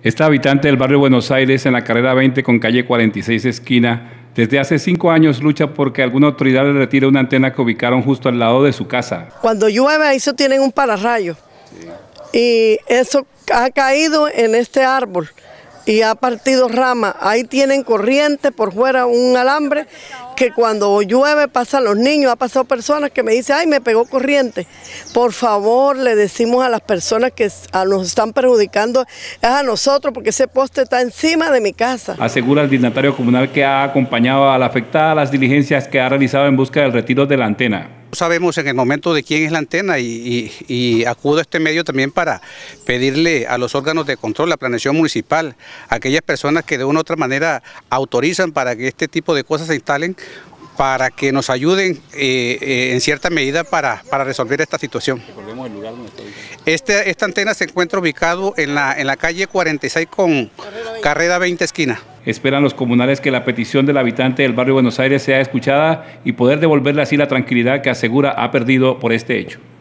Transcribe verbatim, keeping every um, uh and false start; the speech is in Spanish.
Esta habitante del barrio Buenos Aires, en la carrera veinte con calle cuarenta y seis esquina, desde hace cinco años lucha porque alguna autoridad le retire una antena que ubicaron justo al lado de su casa. Cuando llueve, ahí se tienen un pararrayo. Sí. Y eso ha caído en este árbol y ha partido ramas. Ahí tienen corriente por fuera, un alambre que cuando llueve pasan los niños. Ha pasado personas que me dicen, ay, me pegó corriente. Por favor, le decimos a las personas que nos están perjudicando, es a nosotros, porque ese poste está encima de mi casa. Asegura el dignatario comunal que ha acompañado a la afectada a las diligencias que ha realizado en busca del retiro de la antena. No sabemos en el momento de quién es la antena y, y, y acudo a este medio también para pedirle a los órganos de control, la planeación municipal, a aquellas personas que de una u otra manera autorizan para que este tipo de cosas se instalen, para que nos ayuden eh, eh, en cierta medida para, para resolver esta situación. Recordemos el lugar donde está ubicado. Este, esta antena se encuentra ubicado en la, en la calle cuarenta y seis con carrera veinte esquina. Esperan los comunales que la petición del habitante del barrio Buenos Aires sea escuchada y poder devolverle así la tranquilidad que asegura ha perdido por este hecho.